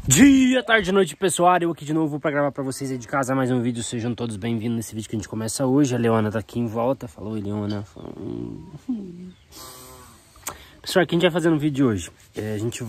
Dia, tarde, noite, pessoal. Eu aqui de novo para gravar para vocês aí de casa mais um vídeo. Sejam todos bem-vindos nesse vídeo que a gente começa hoje. A Leona tá aqui em volta. Falou, Leona. Pessoal, o que a gente vai fazer no vídeo de hoje? A gente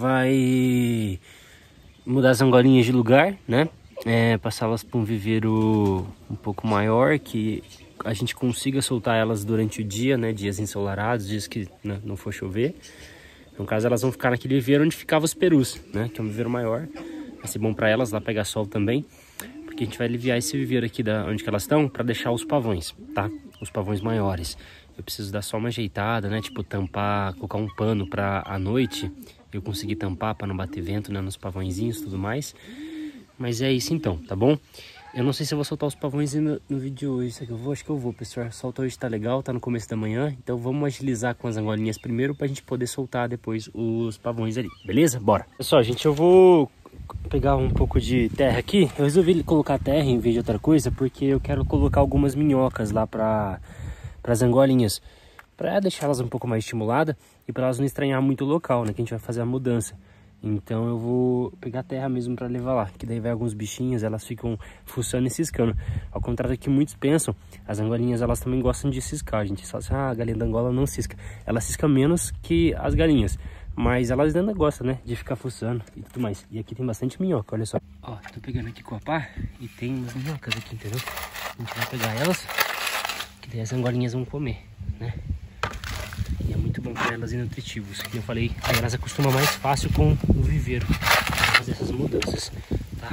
vai mudar as angolinhas de lugar, né? Passá-las para um viveiro um pouco maior, que a gente consiga soltar elas durante o dia, né? Dias ensolarados, dias que não for chover. No caso, elas vão ficar naquele viveiro onde ficavam os perus, né? Que é um viveiro maior. Vai ser bom para elas lá pegar sol também. Porque a gente vai aliviar esse viveiro aqui onde que elas estão para deixar os pavões, tá? Os pavões maiores. Eu preciso dar só uma ajeitada, né? Tipo, tampar, colocar um pano para à noite eu conseguir tampar para não bater vento, né? Nos pavõezinhos e tudo mais. Mas é isso então, tá bom? Eu não sei se eu vou soltar os pavões no vídeo de hoje. Isso aqui acho que eu vou, pessoal. Solta hoje tá legal, tá no começo da manhã. Então vamos agilizar com as angolinhas primeiro pra gente poder soltar depois os pavões ali, beleza? Bora! Pessoal, gente, eu vou pegar um pouco de terra aqui. Eu resolvi colocar terra em vez de outra coisa porque eu quero colocar algumas minhocas lá pras angolinhas, pra deixar elas um pouco mais estimuladas e pra elas não estranhar muito o local, né? Que a gente vai fazer a mudança. Então eu vou pegar terra mesmo para levar lá, que daí vai alguns bichinhos, elas ficam fuçando e ciscando. Ao contrário do que muitos pensam, as angolinhas elas também gostam de ciscar. A gente só assim, a galinha da Angola não cisca. Ela cisca menos que as galinhas, mas elas ainda gostam, né, de ficar fuçando e tudo mais. E aqui tem bastante minhoca, olha só. Ó, tô pegando aqui com a pá e tem umas minhocas aqui, entendeu? A gente vai pegar elas, que daí as angolinhas vão comer, né? E é muito bom para elas e nutritivos. Como eu falei, aí elas acostumam mais fácil com o viveiro para fazer essas mudanças, tá?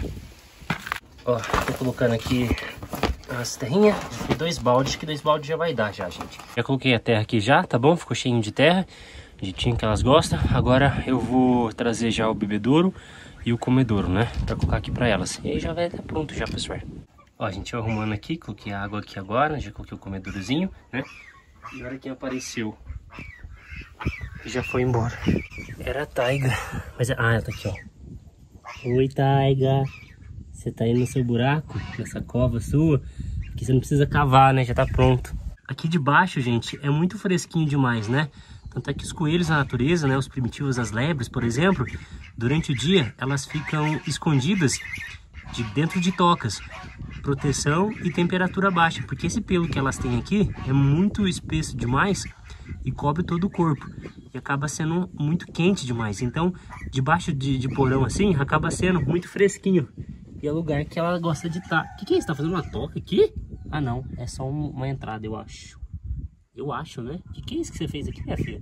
Ó, tô colocando aqui as terrinhas e 2 baldes, que 2 baldes já vai dar já, gente. Já coloquei a terra aqui já, tá bom? Ficou cheinho de terra, jeitinho que elas gostam. Agora eu vou trazer já o bebedouro e o comedouro, né? Pra colocar aqui pra elas. E aí já vai estar pronto já, pessoal. Ó, gente, eu arrumando aqui, coloquei a água aqui agora, já coloquei o comedourozinho, né? E olha quem apareceu. Já foi embora. Era a Taiga. Mas ela tá aqui, ó. Oi, Taiga. Você tá aí no seu buraco? Nessa cova sua? Que você não precisa cavar, né? Já tá pronto. Aqui de baixo, gente, é muito fresquinho demais, né? Tanto é que os coelhos na natureza, né? Os primitivos, as lebres, por exemplo, durante o dia, elas ficam escondidas dentro de tocas. Proteção e temperatura baixa. Porque esse pelo que elas têm aqui é muito espesso demais e cobre todo o corpo. E acaba sendo muito quente demais. Então, debaixo de porão assim, acaba sendo muito fresquinho. E é o lugar que ela gosta de estar. O que é isso? Tá fazendo uma toca aqui? Ah, não. É só uma entrada, eu acho. Eu acho, né? O que é isso que você fez aqui, minha filha?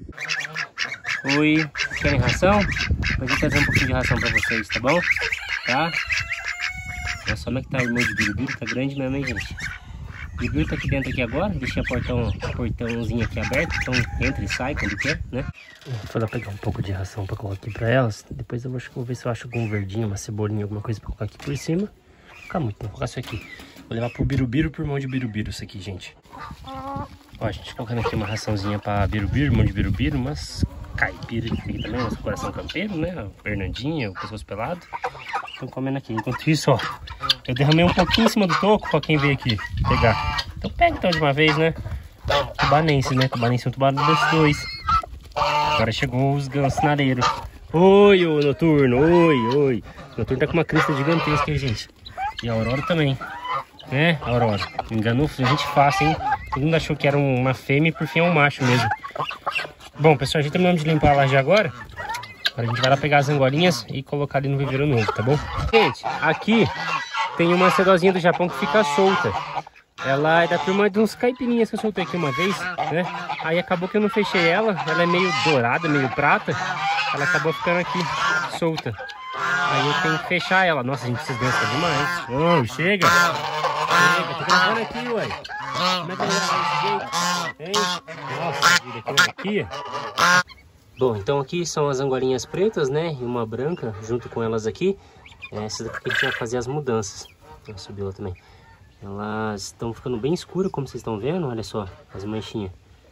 Oi. Querem ração? Depois eu vou trazer um pouquinho de ração pra vocês, tá bom? Tá? Olha só como é que tá o irmão de Birubiru. Tá grande mesmo, hein, gente? O Birubiru tá aqui dentro aqui agora. Deixei o portãozinho aqui aberto. Então entra e sai quando quer, né? Vou lá pegar um pouco de ração pra colocar aqui pra elas. Depois eu vou ver se eu acho algum verdinho, uma cebolinha, alguma coisa pra colocar aqui por cima. Não ficar muito, não. Vou colocar isso aqui. Vou levar pro Birubiru, pro irmão de Birubiru isso aqui, gente. Ó, a gente colocando aqui uma raçãozinha pra Birubiru, irmão de Birubiru. Umas caipiras aqui também, umas coração campeiro, né? A Fernandinha, o pescoço pelado. Estão comendo aqui. Enquanto isso, ó, eu derramei um pouquinho em cima do toco pra quem veio aqui pegar. Então pega então de uma vez, né? Tubanense, né? Tubanense é um tubarão desses dois. Agora chegou os gansonareiros. Oi, ô Noturno, oi. O Noturno tá com uma crista gigantesca aí, gente. E a Aurora também. Né, Aurora? Enganou a gente fácil, hein? Todo mundo achou que era uma fêmea e por fim é um macho mesmo. Bom, pessoal, a gente terminamos de limpar a laje agora. Agora a gente vai lá pegar as angolinhas e colocar ali no viveiro novo, tá bom? Gente, aqui tem uma sedozinha do Japão que fica solta. Ela é da turma de uns caipirinhas que eu soltei aqui uma vez, né? Aí acabou que eu não fechei ela. Ela é meio dourada, meio prata. Ela acabou ficando aqui solta. Aí eu tenho que fechar ela. Nossa, a gente precisa dançar demais. Oh, chega! Chega, tô gravando aqui, ué. Como é que eu vou gravar desse jeito? Hein? Nossa, vida, aqui. Bom, então aqui são as angolinhas pretas, né? E uma branca junto com elas aqui. Essa daqui que a gente vai fazer as mudanças. Vou subir ela também. Elas estão ficando bem escuras, como vocês estão vendo. Olha só, as manchinhas.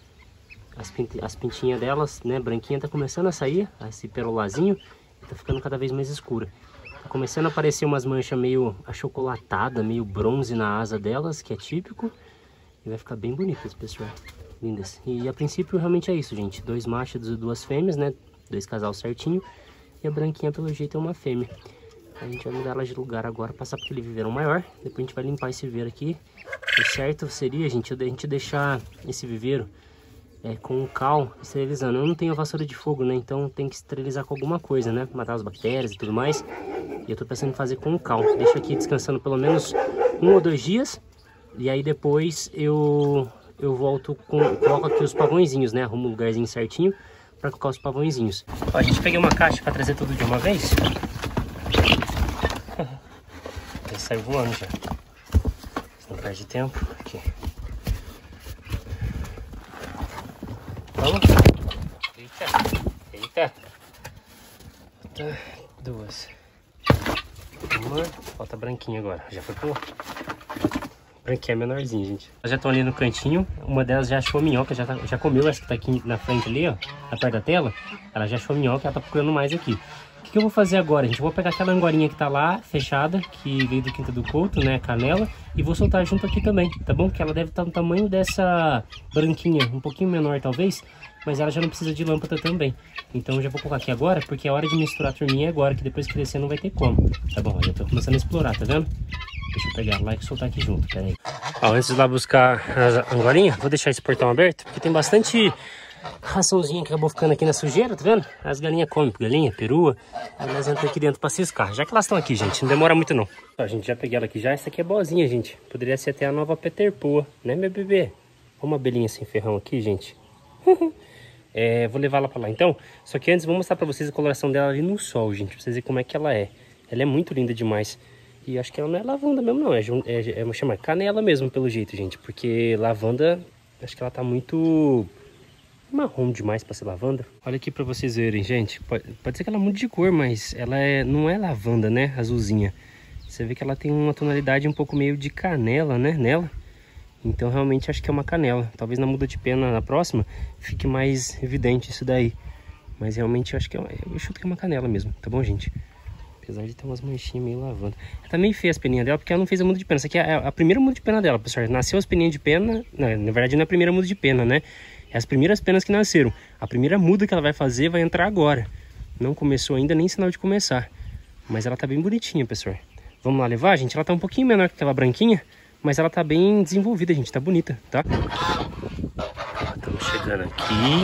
As pintinhas delas, né, branquinha, tá começando a sair. Esse perolazinho tá ficando cada vez mais escura. Tá começando a aparecer umas manchas meio achocolatadas, meio bronze na asa delas, que é típico. E vai ficar bem bonitas, pessoal. Lindas. E a princípio realmente é isso, gente. 2 machos e 2 fêmeas, né? 2 casal certinho. E a branquinha, pelo jeito, é uma fêmea. A gente vai mudar ela de lugar agora, passar para aquele viveirão maior. Depois a gente vai limpar esse viveiro aqui. O certo seria, gente, a gente deixar esse viveiro com cal esterilizando. Eu não tenho a vassoura de fogo, né? Então tem que esterilizar com alguma coisa, né? Matar as bactérias e tudo mais. E eu tô pensando em fazer com cal. Deixo aqui descansando pelo menos 1 ou 2 dias. E aí depois eu volto coloco aqui os pavõezinhos, né? Arrumo um lugarzinho certinho para colocar os pavõezinhos. Ó, a gente peguei uma caixa para trazer tudo de uma vez. Já saiu voando já. Não perde tempo. Aqui. Vamos. Eita. Falta 2. Uma. Falta branquinha agora. Já foi pro... Branquinha é menorzinha, gente. Elas já estão ali no cantinho. Uma delas já achou minhoca. Já comeu essa que tá aqui na frente ali, ó. Na perto da tela. Ela já achou minhoca. Ela tá procurando mais aqui. O que eu vou fazer agora, gente? Eu vou pegar aquela angorinha que tá lá, fechada, que veio do quinta do couto, né, canela, e vou soltar junto aqui também, tá bom? Que ela deve estar no tamanho dessa branquinha, um pouquinho menor talvez, mas ela já não precisa de lâmpada também. Então eu já vou colocar aqui agora, porque a hora de misturar a turminha é agora, que depois crescer não vai ter como. Tá bom, eu já tô começando a explorar, tá vendo? Deixa eu pegar lá e soltar aqui junto, pera aí. Ó, antes de ir lá buscar a angorinha, vou deixar esse portão aberto, porque tem bastante... raçãozinha que acabou ficando aqui na sujeira, tá vendo? As galinhas comem, galinha, perua. Elas entram aqui dentro pra ciscar. Já que elas estão aqui, gente, não demora muito não. Ó, a gente já peguei ela aqui já. Essa aqui é boazinha, gente. Poderia ser até a nova Peterpoa, né, meu bebê? Olha uma abelhinha sem ferrão aqui, gente. Vou levar ela pra lá então. Só que antes vou mostrar pra vocês a coloração dela ali no sol, gente. Pra vocês verem como é que ela é. Ela é muito linda demais. E acho que ela não é lavanda mesmo, não. Chama canela mesmo, pelo jeito, gente. Porque lavanda, acho que ela tá muito... marrom demais para ser lavanda. Olha aqui para vocês verem, gente. Pode ser que ela mude de cor, mas ela não é lavanda, né? Azulzinha. Você vê que ela tem uma tonalidade um pouco meio de canela, né? Nela. Então realmente acho que é uma canela. Talvez na muda de pena na próxima fique mais evidente isso daí. Mas realmente eu acho que eu chuto que é uma canela mesmo, tá bom, gente? Apesar de ter umas manchinhas meio lavanda. Tá meio feia as peninhas dela porque ela não fez a muda de pena. Essa aqui é a primeira muda de pena dela, pessoal. Nasceu as peninhas de pena. Não, na verdade não é a primeira muda de pena, né? É as primeiras penas que nasceram. A primeira muda que ela vai fazer vai entrar agora. Não começou ainda, nem sinal de começar. Mas ela tá bem bonitinha, pessoal. Vamos lá levar, gente? Ela tá um pouquinho menor que aquela branquinha, mas ela tá bem desenvolvida, gente. Tá bonita, tá? Estamos chegando aqui.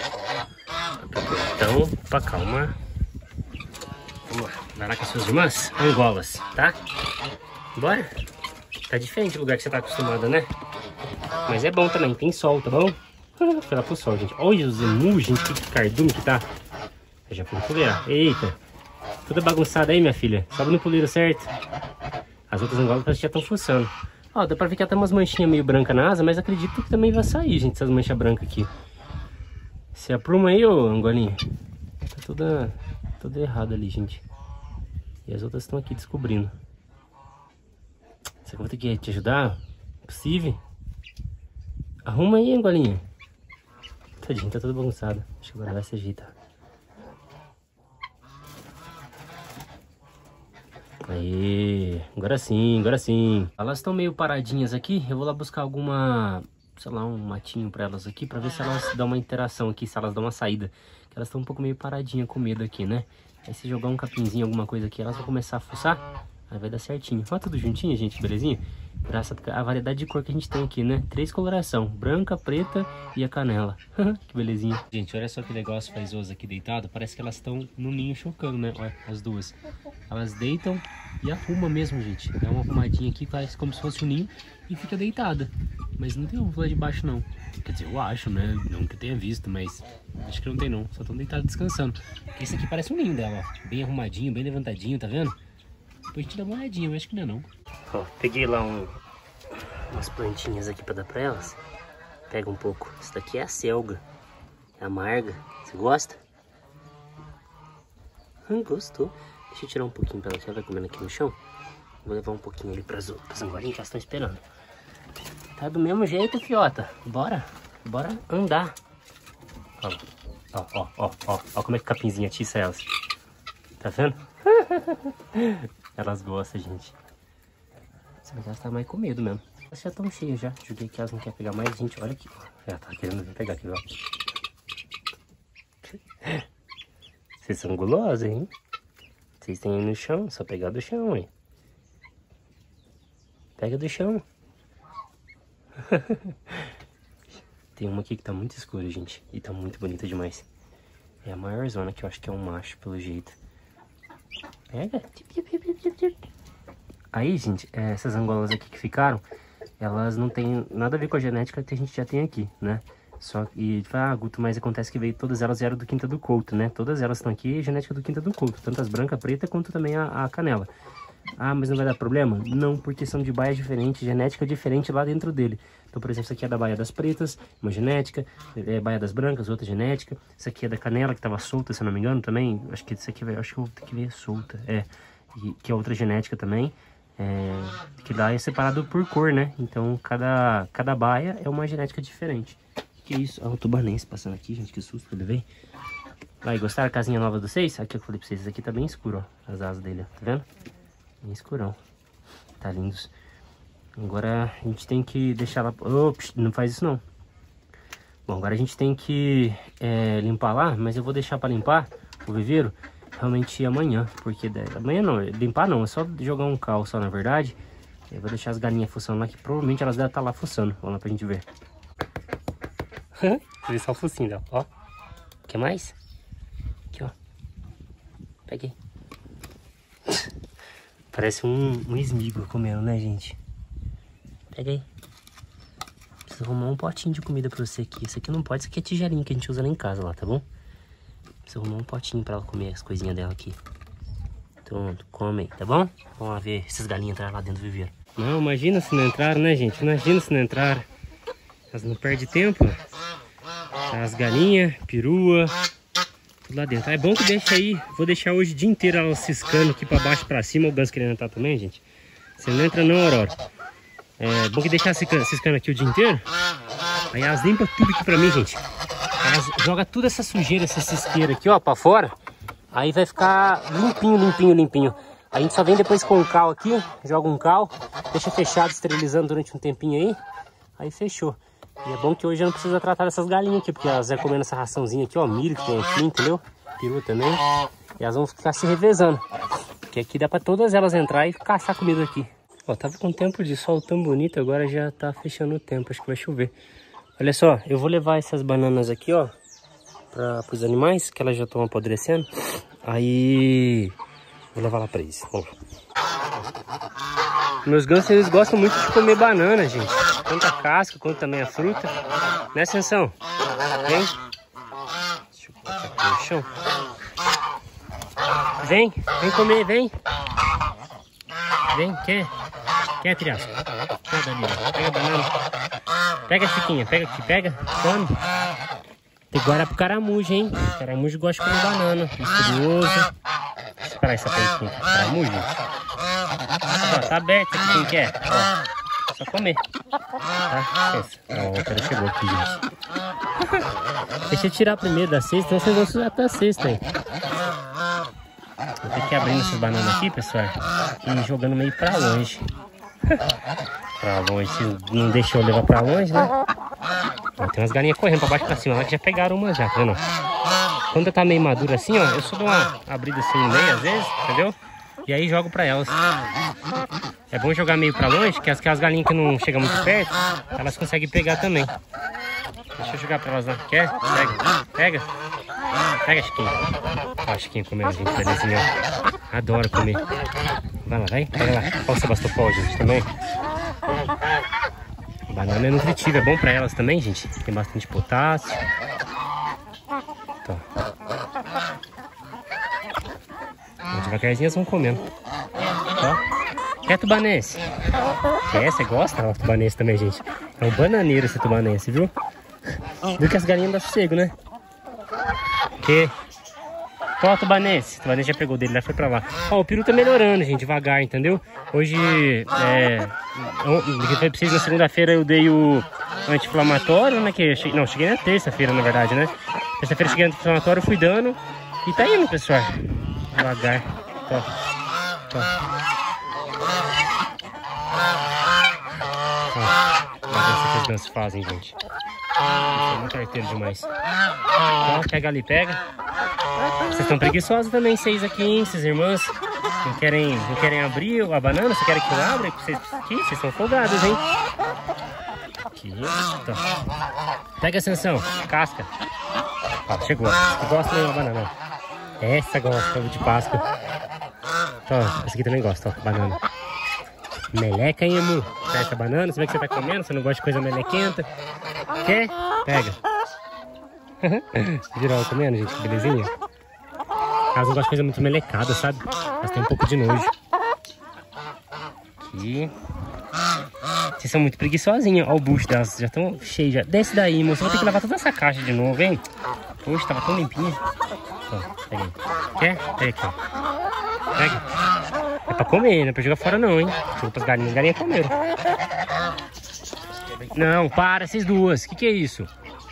Então, opa, calma. Vamos lá. Vai lá com as suas irmãs. Angolas, tá? Bora? Tá diferente do lugar que você tá acostumada, né? Mas é bom também, tem sol, tá bom? Foi lá pro sol, gente. Olha os emus, gente, que cardume que tá. Eu já fui no puleiro. Eita. Toda bagunçada aí, minha filha. Sobe no puleiro, certo? As outras angolas já estão fuçando. Ó, dá pra ver que ela tem umas manchinhas meio brancas na asa, mas acredito que também vai sair, gente, essas manchas brancas aqui. Se apruma aí, ô angolinha. Tá toda errada ali, gente. E as outras estão aqui descobrindo. Será que eu vou ter que te ajudar? Possível? Arruma aí, angolinha. Tadinho, tá toda bagunçada. Acho que agora vai se ajeitar. Aí, agora sim, agora sim. Elas estão meio paradinhas aqui. Eu vou lá buscar alguma, sei lá, um matinho pra elas aqui, pra ver se elas dão uma interação aqui, se elas dão uma saída. Que elas estão um pouco meio paradinhas com medo aqui, né? Aí se jogar um capinzinho, alguma coisa aqui, elas vão começar a fuçar. Aí vai dar certinho. Olha tudo juntinho, gente, belezinha? Graças à variedade de cor que a gente tem aqui, né? 3 coloração, branca, preta e a canela. Que belezinha. Gente, olha só que negócio faz aqui deitado. Parece que elas estão no ninho chocando, né? Olha, as duas. Elas deitam e arrumam mesmo, gente. Dá uma arrumadinha aqui, faz como se fosse um ninho e fica deitada. Mas não tem ovo lá de baixo, não. Quer dizer, eu acho, né? Não que eu tenha visto, mas acho que não tem, não. Só estão deitadas descansando. Esse aqui parece um ninho dela, ó. Bem arrumadinho, bem levantadinho, tá vendo? Depois a gente dá uma olhadinha, mas acho que não é não. Ó, peguei lá umas plantinhas aqui pra dar pra elas. Pega um pouco. Isso daqui é a selga. É amarga. Você gosta? Gostou. Deixa eu tirar um pouquinho pra ela, que ela vai comendo aqui no chão. Vou levar um pouquinho ali pras angorinhas que elas estão esperando. Tá do mesmo jeito, fiota. Bora andar. Ó como é que o capinzinho atiça elas. Tá vendo? Elas gostam, gente. Se bem que elas tá mais com medo mesmo. Elas já estão cheias já. Joguei que elas não querem pegar mais, gente. Olha aqui. Já tá querendo vir pegar aqui, ó. Vocês são gulosas, hein? Vocês têm aí no chão, só pegar do chão, hein? Pega do chão. Tem uma aqui que tá muito escura, gente. E tá muito bonita demais. É a maior zona, que eu acho que é um macho, pelo jeito. Pega. Aí, gente, essas angolas aqui que ficaram, elas não tem nada a ver com a genética que a gente já tem aqui, né? Só que, Guto, mas acontece que veio, todas elas eram do Quinta do Couto, né? Todas elas estão aqui, genética do Quinta do Couto. Tanto as brancas, preta, quanto também a canela. Ah, mas não vai dar problema? Não, porque são de baia diferente, genética diferente lá dentro dele. Então, por exemplo, isso aqui é da baia das pretas, uma genética, baia das brancas, outra genética. Isso aqui é da canela, que tava solta, se eu não me engano, também. Acho que isso aqui, acho que eu vou ter que ver solta. Que é outra genética também. Que lá é separado por cor, né? Então, cada baia é uma genética diferente. Que isso? Olha o tubanense passando aqui, gente, que susto que eu levei. Aí, gostaram da casinha nova de vocês? Aqui eu falei pra vocês, esse aqui tá bem escuro, ó, as asas dele, ó, tá vendo? Bem escurão. Tá lindos. Agora a gente tem que deixar lá... Ops, não faz isso não. Bom, agora a gente tem que limpar lá, mas eu vou deixar pra limpar o viveiro realmente amanhã. Porque amanhã não, limpar não, é só jogar um cal só, na verdade. Eu vou deixar as galinhas fuçando lá, que provavelmente elas devem estar lá fuçando. Vamos lá pra gente ver. Vê só o focinho dela, ó. Quer mais? Aqui, ó. Peguei. Parece um esmigo comendo, né, gente? Pega aí. Preciso arrumar um potinho de comida pra você aqui. Isso aqui não pode, isso aqui é tigelinho que a gente usa lá em casa, lá, tá bom? Preciso arrumar um potinho pra ela comer as coisinhas dela aqui. Pronto, come aí, tá bom? Vamos lá ver essas galinhas entraram lá dentro do viveiro. Não, imagina se não entraram, né, gente? Imagina se não entraram. Elas não perdem tempo. As galinhas, perua, tudo lá dentro. É bom que deixa aí. Vou deixar hoje o dia inteiro elas ciscando aqui pra baixo e pra cima. O Ganso querendo entrar também, gente. Você não entra não, Aurora. É bom que deixar ciscando aqui o dia inteiro. Aí elas limpam tudo aqui pra mim, gente. Elas jogam toda essa sujeira, essa cisqueira aqui, ó, pra fora. Aí vai ficar limpinho, limpinho, limpinho. A gente só vem depois com o cal aqui, joga um cal, deixa fechado, esterilizando durante um tempinho aí. Aí fechou. E é bom que hoje eu não precisa tratar dessas galinhas aqui, porque elas vão comendo essa raçãozinha aqui, ó, milho que tem aqui, entendeu? Peru também. E elas vão ficar se revezando. Porque aqui dá pra todas elas entrar e caçar comida aqui. Ó, tava com tempo de sol tão bonito, agora já tá fechando o tempo, acho que vai chover. Olha só, eu vou levar essas bananas aqui, ó, para os animais, que elas já estão apodrecendo. Aí, vou levar lá pra eles. Bom. Meus gansos, eles gostam muito de comer banana, gente. Tanto a casca, quanto também a fruta. Né, Sansão? Vem. Deixa eu colocar aqui no chão. Vem, vem comer, vem. Vem, quer, Triasco? Quer, Danilo? Pega a banana. Pega, Chiquinha, pega aqui, pega, come. Tem guarda pro caramujo, hein? O caramujo gosta de comer banana. Misterioso. Deixa eu esperar essa penquinha. Caramujo. Ó, tá aberto aqui, quem quer? Ó, só comer. Tá? Ó, o cara chegou aqui, gente. Deixa eu tirar primeiro da cesta, senão vocês vão sujar até a cesta aí. Vou ter que ir abrindo essas bananas aqui, pessoal, e jogando meio pra longe. Pra longe, não deixou eu levar pra longe, né? Ó, tem umas galinhas correndo pra baixo e pra cima lá que já pegaram uma já, tá vendo? Quando tá meio madura assim, ó, eu só dou uma abrida assim no meio às vezes, entendeu? E aí jogo pra elas. É bom jogar meio pra longe, que as galinhas que não chegam muito perto, elas conseguem pegar também. Deixa eu jogar pra elas lá. Quer? Pega. Pega. Pega, Chiquinho. Ó, Chiquinho comendo, gente, belezinha, ó. Adoro comer. Vai lá, vai. Pega lá. Olha o Sebastopol, gente, também. Banana é nutritiva, é bom pra elas também, gente. Tem bastante potássio. Tá. Devagarzinho elas vão comendo. Ó. Quer tubanense? Quer? Você gosta? Ó, tubanense também, gente. É um bananeiro esse tubanense, viu? Viu que as galinhas dão sossego, né? Que? Ó, o tubanense. O tubanense já pegou dele, já foi pra lá. Ó, o peru tá melhorando, gente, devagar, entendeu? Hoje, eu falei pra vocês, na segunda-feira eu dei o anti-inflamatório, né? Não, cheguei na terça-feira, na verdade, né? Terça-feira cheguei no anti-inflamatório, fui dando. E tá indo, pessoal. Devagar. Ó. Olha o que os gansos fazem, gente. É muito arteiro demais. Ó, pega ali, pega. Vocês estão preguiçosos também, vocês aqui, hein? Vocês irmãs. Não querem abrir a banana? Você quer que eu abra? Vocês estão folgados, hein? Aqui, tá. Pega a Ascensão, casca. Ó, chegou. Eu gosto de uma banana. Essa gosta de Páscoa. Ó, essa aqui também gosta, ó, banana. Meleca, hein, amor? Pega essa banana, você vê que você tá comendo, você não gosta de coisa melequenta. Quer? Pega. Viram ela comendo, gente? Que belezinha. Elas não gostam de coisa muito melecada, sabe? Elas têm um pouco de nojo. Aqui. Vocês são muito preguiçosinhas. Olha o bucho delas, já estão cheios. Já. Desce daí, moço. Eu vou ter que lavar toda essa caixa de novo, hein? Poxa, tava tão limpinha. Ó, pega aí. Quer? Pega aqui, ó. Pega. É pra comer, não é pra jogar fora não, hein? Jogou pras galinhas, as galinhas comeram. Não, para, vocês duas. Que é isso?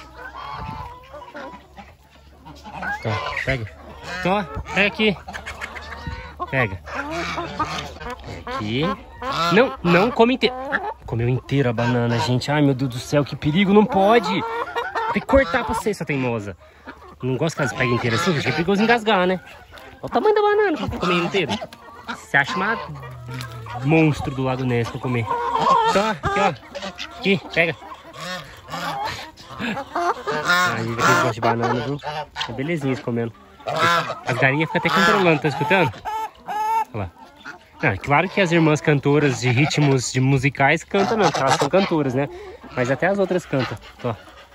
Ó, pega. Ó, pega aqui. Pega. Aqui. Não, não come inteiro. Comeu inteira a banana, gente. Ai, meu Deus do céu, que perigo. Não pode. Tem que cortar pra você, sua teimosa. Não gosto que elas peguem inteira assim, gente. É perigoso engasgar, né? Olha o tamanho da banana pra comer inteira. Você acha uma monstro do Lago Ness pra comer. Então, aqui, ó. Aqui, pega. Aí, eles gostam de banana, viu? É belezinha eles comendo. As galinhas ficam até controlando, tá escutando? Olha lá. Ah, claro que as irmãs cantoras de ritmos de musicais cantam não, porque elas são cantoras, né? Mas até as outras cantam. Ó.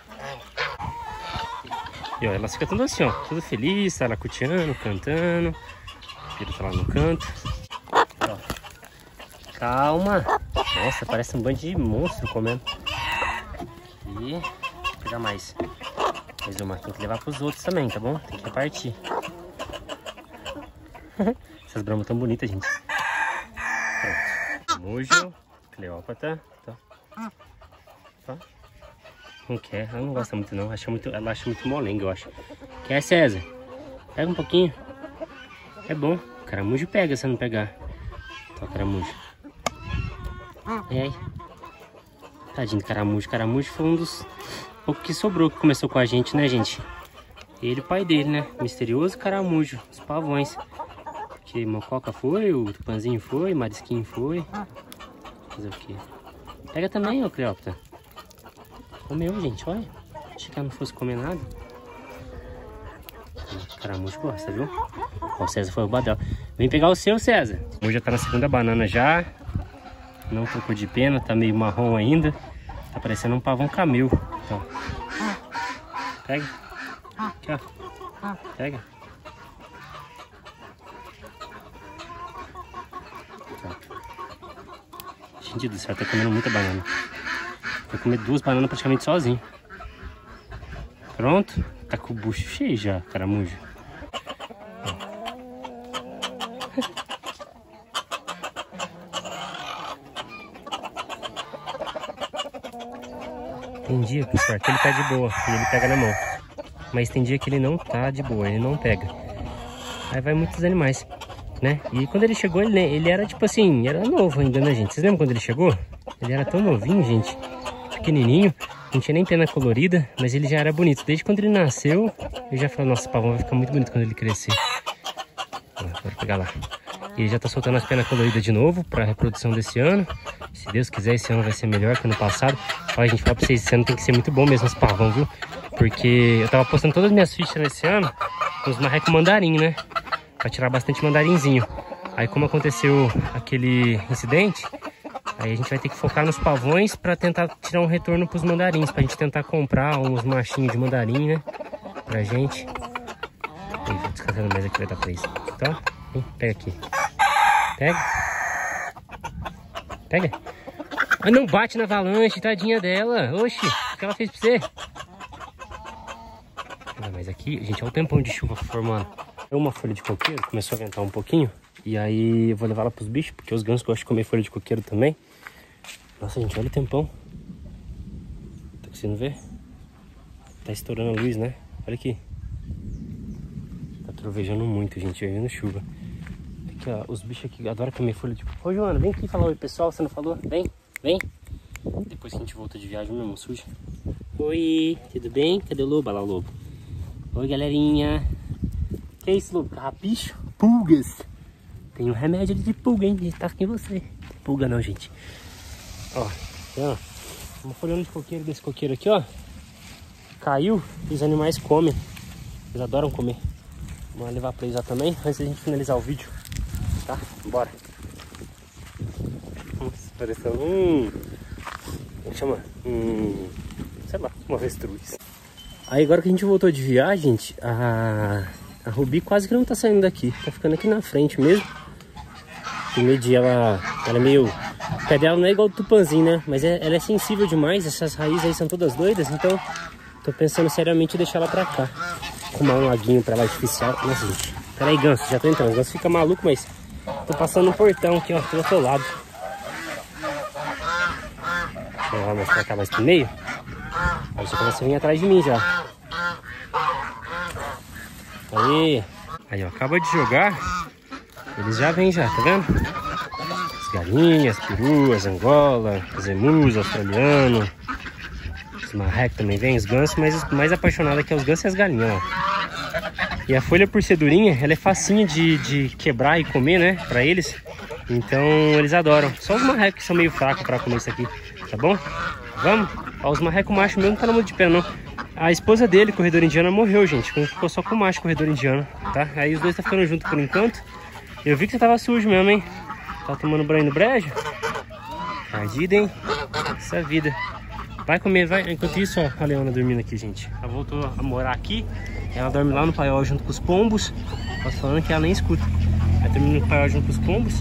E ó, elas ficam tudo assim, ó. Tudo feliz, tá lá curtindo, cantando. O filho tá lá no canto. Ó. Calma. Nossa, parece um bando de monstro comendo. E vou pegar mais. Mais uma. Tem que levar pros outros também, tá bom? Tem que repartir. Essas bramas tão bonitas, gente. Pronto. Mojo, Cleópatra. Tá. Tá. Não quer, ela não gosta muito não. Ela acha muito molenga, eu acho. Quer, César? Pega um pouquinho. É bom. Caramujo pega se não pegar. Tá, caramujo. E aí? Tadinho do caramujo. Caramujo foi um dos poucos que sobrou, que começou com a gente, né, gente? Ele e o pai dele, né? Misterioso caramujo, os pavões. Que Mococa foi, o Tupanzinho foi, Marisquinho foi. Fazer o quê? Pega também, ô Cleópatra. Comeu, gente, olha. Achei que ela não fosse comer nada. O caramujo gosta, viu? Ó, o César foi roubar dela. Vem pegar o seu, César. Hoje já tá na segunda banana já. Não trocou de pena, tá meio marrom ainda. Tá parecendo um pavão camelo. Ó. Pega. Aqui, ó. Pega. Gente do céu, tá comendo muita banana. Vai comer 2 bananas praticamente sozinho. Pronto. Tá com o bucho cheio já, caramujo. Tem dia, pessoal, que ele tá de boa e ele pega na mão. Mas tem dia que ele não tá de boa, ele não pega. Aí vai muitos animais, né? E quando ele chegou, ele era tipo assim, era novo ainda, né, gente? Vocês lembram quando ele chegou? Ele era tão novinho, gente. Pequenininho, não tinha nem pena colorida, mas ele já era bonito. Desde quando ele nasceu, eu já falei, nossa, o pavão vai ficar muito bonito quando ele crescer. Vou pegar lá. E ele já tá soltando as penas coloridas de novo pra reprodução desse ano. Se Deus quiser, esse ano vai ser melhor que ano passado. Olha, gente, fala pra vocês, esse ano tem que ser muito bom mesmo esse pavão, viu? Porque eu tava postando todas as minhas fichas nesse ano com os marrecos mandarim, né? Pra tirar bastante mandarinzinho. Aí como aconteceu aquele incidente, aí a gente vai ter que focar nos pavões pra tentar tirar um retorno pros mandarins. Pra gente tentar comprar uns machinhos de mandarim, né? Pra gente. Aí, vou descansando mais aqui, vai dar pra isso. Então, vem, pega aqui. Pega. Pega. Ah, não bate na avalanche, tadinha dela. Oxi, o que ela fez pra você? Mas aqui, gente, olha o tempão de chuva formando. Uma folha de coqueiro, começou a ventar um pouquinho. E aí eu vou levar ela pros bichos, porque os gansos gostam de comer folha de coqueiro também. Nossa, gente, olha o tempão. Tá conseguindo ver? Tá estourando a luz, né? Olha aqui. Tá trovejando muito, gente, vendo chuva. Aqui, ó, os bichos aqui adoram comer folha de coqueiro. Ô, Joana, vem aqui falar oi, pessoal, você não falou? Vem, vem. Depois que a gente volta de viagem, meu irmão suja. Oi, tudo bem? Cadê o lobo? Olha lá o lobo. Oi, galerinha. Que é isso, Lucas? Carrapicho? Pulgas. Tem um remédio ali de pulga, hein? Ele tá aqui em você. Pulga não, gente. Ó, uma folhona de coqueiro desse coqueiro aqui, ó. Caiu e os animais comem. Eles adoram comer. Vamos levar pra eles lá também, antes da gente finalizar o vídeo. Tá? Bora. Parecendo como chama? Sei lá, uma avestruz. Aí agora que a gente voltou de viagem, gente, a Rubi quase que não tá saindo daqui. Tá ficando aqui na frente mesmo. Primeiro dia ela é meio... O pé dela não é igual do Tupãzinho, né? Mas ela é sensível demais, essas raízes aí são todas doidas, então tô pensando seriamente em deixar ela pra cá. Arrumar um laguinho pra lá artificial. Nossa, gente. Pera aí, ganso, já tô entrando. O ganso fica maluco, mas tô passando no portão aqui, ó, do outro lado. Vou mostrar cá mais pro meio. Aí já começa a vir atrás de mim já. Aí, ó, acaba de jogar. Eles já vêm já, tá vendo? As galinhas, peruas, angola, os emus, australiano. Os marrecos também vêm, os gansos, mas o mais apaixonado aqui é os gansos e as galinhas, ó. E a folha, por ser durinha, ela é facinha de quebrar e comer, né, pra eles. Então eles adoram. Só os marrecos que são meio fracos pra comer isso aqui, tá bom? Vamos? Ó, os marrecos machos mesmo não tá na mão de pé, não. A esposa dele, corredor indiano, morreu, gente. Ficou só com o macho, corredor indiano, tá? Aí os dois tá ficando junto por enquanto. Eu vi que você tava sujo mesmo, hein? Tá tomando banho no brejo? Ardido, hein? Essa vida. Vai comer, vai. Enquanto isso, ó, a Leona dormindo aqui, gente. Ela voltou a morar aqui. Ela dorme lá no paiol junto com os pombos. Posso falando que ela nem escuta. Ela dorme no paiol junto com os pombos.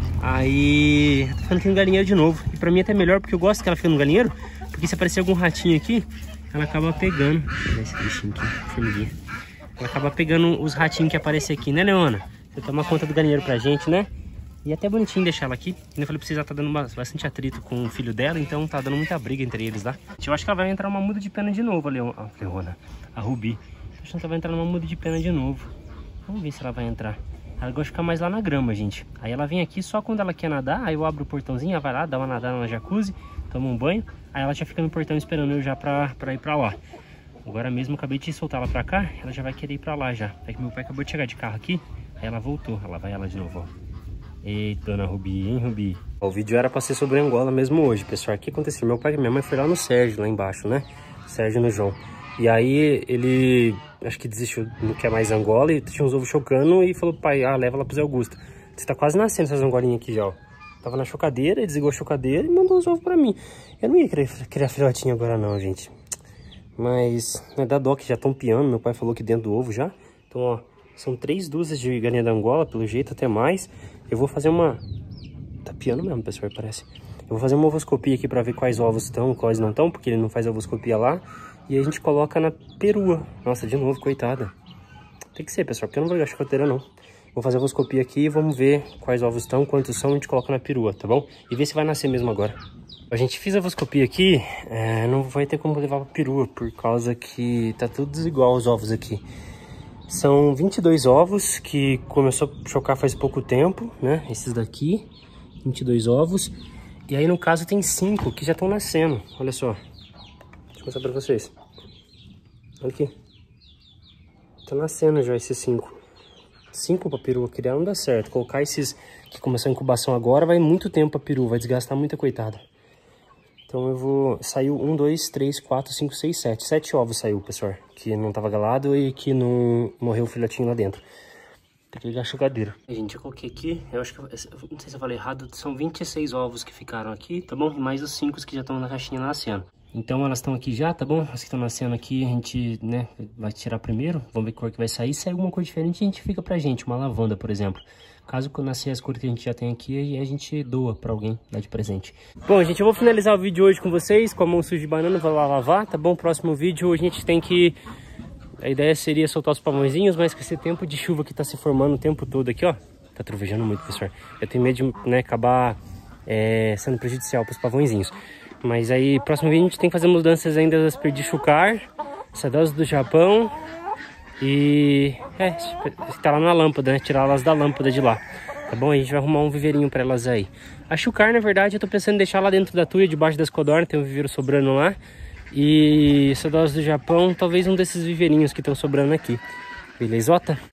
Aí, tô ficando aqui no galinheiro de novo. E pra mim é até melhor, porque eu gosto que ela fique no galinheiro. Porque se aparecer algum ratinho aqui, ela acaba pegando. Olha esse bichinho aqui, formiguinha. Ela acaba pegando os ratinhos que aparecem aqui, né, Leona? Você toma conta do galinheiro pra gente, né? E é até bonitinho deixar ela aqui. Como eu falei pra vocês, ela tá dando bastante atrito com o filho dela, então tá dando muita briga entre eles, tá? Eu acho que ela vai entrar numa muda de pena de novo, a Leona. A Rubi. Tô achando que ela vai entrar numa muda de pena de novo. Vamos ver se ela vai entrar. Ela gosta de ficar mais lá na grama, gente. Aí ela vem aqui só quando ela quer nadar, aí eu abro o portãozinho, ela vai lá, dá uma nadada na jacuzzi, toma um banho. Aí ela já fica no portão esperando eu já pra ir pra lá. Agora mesmo eu acabei de soltar ela pra cá, ela já vai querer ir pra lá já. É que meu pai acabou de chegar de carro aqui, aí ela voltou. Ela vai ela de novo, ó. Eita, dona Rubi, hein, Rubi? O vídeo era pra ser sobre Angola mesmo hoje, pessoal. O que aconteceu? Meu pai e minha mãe foi lá no Sérgio, lá embaixo, né? Sérgio no João. E aí ele, acho que desistiu, não quer mais Angola, e tinha uns ovos chocando e falou, pai, leva lá pro Zé Augusto. Você tá quase nascendo essas angolinhas aqui já, ó. Tava na chocadeira, ele desligou a chocadeira e mandou os ovos pra mim. Eu não ia querer criar filhotinho agora não, gente. Mas, né, dá dó que já estão piando, meu pai falou que dentro do ovo já. Então, ó, são 3 dúzias de galinha da Angola, pelo jeito, até mais. Eu vou fazer uma... Tá piando mesmo, pessoal, parece. Eu vou fazer uma ovoscopia aqui pra ver quais ovos estão, quais não estão, porque ele não faz a ovoscopia lá. E a gente coloca na perua. Nossa, de novo, coitada. Tem que ser, pessoal, porque eu não vou ligar a chocadeira, não. Vou fazer a ovoscopia aqui e vamos ver quais ovos estão, quantos são, a gente coloca na perua, tá bom? E ver se vai nascer mesmo agora. A gente fez a ovoscopia aqui, não vai ter como levar pra perua, por causa que tá tudo desigual os ovos aqui. São 22 ovos que começou a chocar faz pouco tempo, né? Esses daqui, 22 ovos. E aí no caso tem 5 que já estão nascendo, olha só. Deixa eu mostrar pra vocês. Olha aqui. Tá nascendo já esses 5. 5 pra perua criar não dá certo. Colocar esses que começou a incubação agora vai muito tempo pra perua, vai desgastar muita coitada. Então eu vou... Saiu 1, 2, 3, 4, 5, 6, 7. 7 ovos saiu, pessoal. Que não tava galado e que não morreu o filhotinho lá dentro. Tem que ligar a chocadeira. Gente, eu coloquei aqui, eu acho que... Não sei se eu falei errado, são 26 ovos que ficaram aqui, tá bom? Mais os 5 que já estão na caixinha nascendo. Então elas estão aqui já, tá bom? As que estão nascendo aqui a gente, né, vai tirar primeiro. Vamos ver que cor que vai sair. Se sair alguma cor diferente, a gente fica pra gente. Uma lavanda, por exemplo. Caso nascer as cores que a gente já tem aqui, a gente doa pra alguém, dá de presente. Bom, gente, eu vou finalizar o vídeo hoje com vocês. Com a mão suja de banana, vou lá lavar, tá bom? Próximo vídeo a gente tem que... A ideia seria soltar os pavãozinhos, mas com esse tempo de chuva que tá se formando o tempo todo aqui, ó. Tá trovejando muito, pessoal. Eu tenho medo de, né, acabar sendo prejudicial pros pavãozinhos. Mas aí, próximo vídeo a gente tem que fazer mudanças ainda das perdichucar, sedosas do Japão e... tá lá na lâmpada, né? Tirar elas da lâmpada de lá, tá bom? A gente vai arrumar um viveirinho pra elas aí. A chucar, na verdade, eu tô pensando em deixar lá dentro da tuia, debaixo das codornas, tem um viveiro sobrando lá. E sedosas do Japão, talvez um desses viveirinhos que estão sobrando aqui. Belezota?